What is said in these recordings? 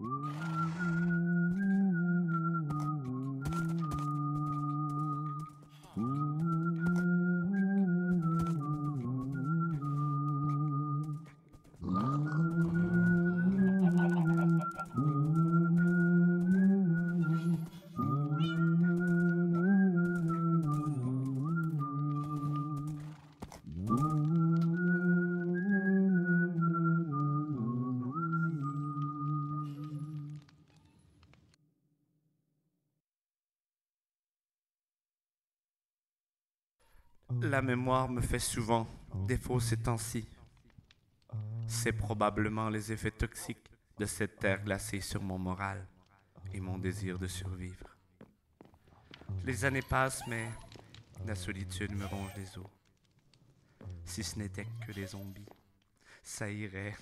La mémoire me fait souvent défaut ces temps-ci. C'est probablement les effets toxiques de cette terre glacée sur mon moral et mon désir de survivre. Les années passent, mais la solitude me ronge les os. Si ce n'était que des zombies, ça irait.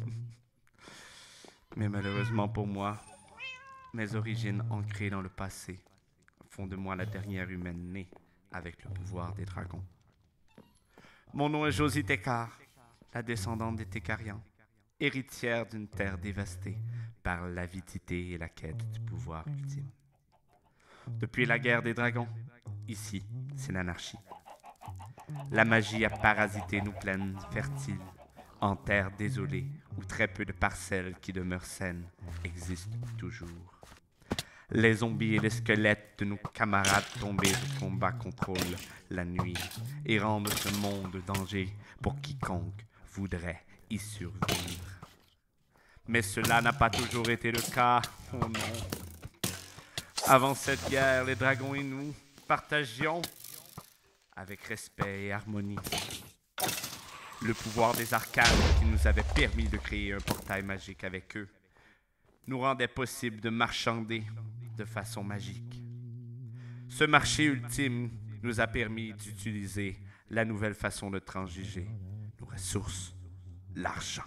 Mais malheureusement pour moi, mes origines ancrées dans le passé font de moi la dernière humaine née avec le pouvoir des dragons. Mon nom est Josie Tekar, la descendante des Tekarians, héritière d'une terre dévastée par l'avidité et la quête du pouvoir ultime. Depuis la guerre des dragons, ici, c'est l'anarchie. La magie a parasité nos plaines fertiles, en terre désolée où très peu de parcelles qui demeurent saines existent toujours. Les zombies et les squelettes de nos camarades tombés de combat contrôlent la nuit et rendent ce monde danger pour quiconque voudrait y survivre. Mais cela n'a pas toujours été le cas. Oh non. Avant cette guerre, les dragons et nous partagions avec respect et harmonie le pouvoir des arcanes qui nous avait permis de créer un portail magique avec eux nous rendait possible de marchander de façon magique. Ce marché ultime nous a permis d'utiliser la nouvelle façon de transiger nos ressources, l'argent.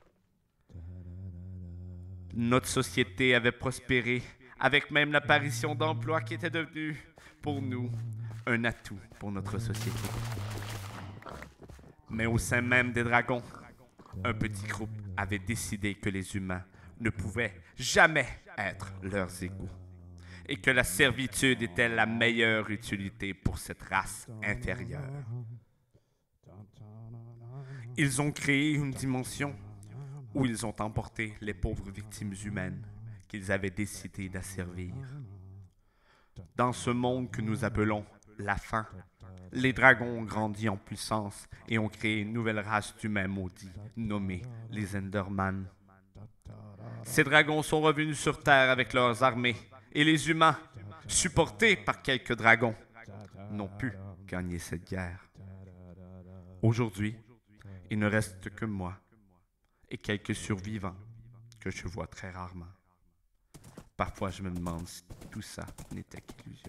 Notre société avait prospéré avec même l'apparition d'emplois qui étaient devenus, pour nous, un atout pour notre société. Mais au sein même des dragons, un petit groupe avait décidé que les humains ne pouvaient jamais être leurs égaux et que la servitude était la meilleure utilité pour cette race inférieure. Ils ont créé une dimension où ils ont emporté les pauvres victimes humaines qu'ils avaient décidé d'asservir. Dans ce monde que nous appelons la fin, les dragons ont grandi en puissance et ont créé une nouvelle race d'humains maudits, nommée les Enderman. Ces dragons sont revenus sur Terre avec leurs armées, et les humains, supportés par quelques dragons, n'ont pu gagner cette guerre. Aujourd'hui, il ne reste que moi et quelques survivants que je vois très rarement. Parfois, je me demande si tout ça n'était qu'illusion.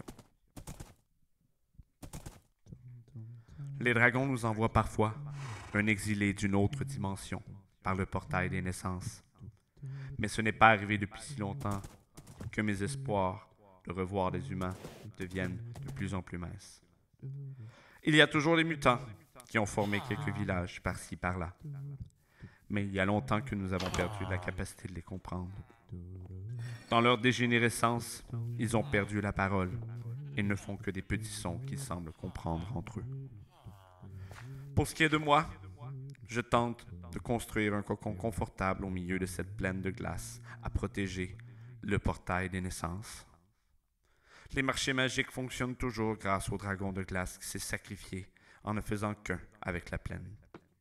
Les dragons nous envoient parfois un exilé d'une autre dimension par le portail des naissances. Mais ce n'est pas arrivé depuis si longtemps que mes espoirs de revoir les humains deviennent de plus en plus minces. Il y a toujours les mutants qui ont formé quelques villages par-ci, par-là. Mais il y a longtemps que nous avons perdu la capacité de les comprendre. Dans leur dégénérescence, ils ont perdu la parole et ne font que des petits sons qu'ils semblent comprendre entre eux. Pour ce qui est de moi, je tente de construire un cocon confortable au milieu de cette plaine de glace à protéger le portail des naissances. Les marchés magiques fonctionnent toujours grâce au dragon de glace qui s'est sacrifié en ne faisant qu'un avec la plaine.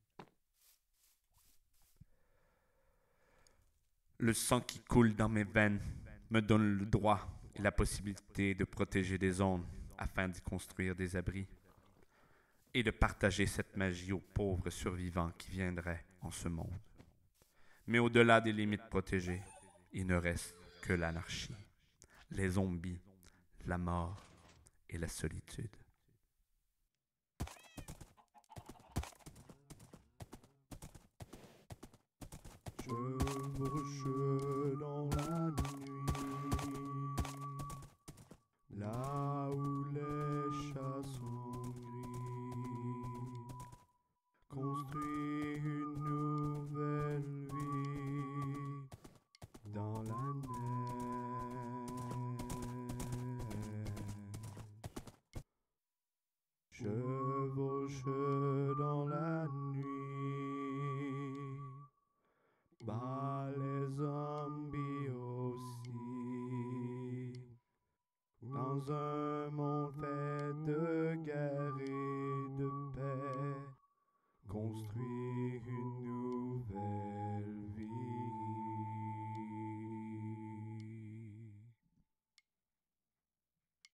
Le sang qui coule dans mes veines me donne le droit et la possibilité de protéger des zones afin d'y construire des abris et de partager cette magie aux pauvres survivants qui viendraient en ce monde. Mais au-delà des limites protégées, il ne reste que l'anarchie, les zombies, la mort et la solitude. Je marche dans la nuit, là où les chats sont gris, construis une nouvelle vie dans la construire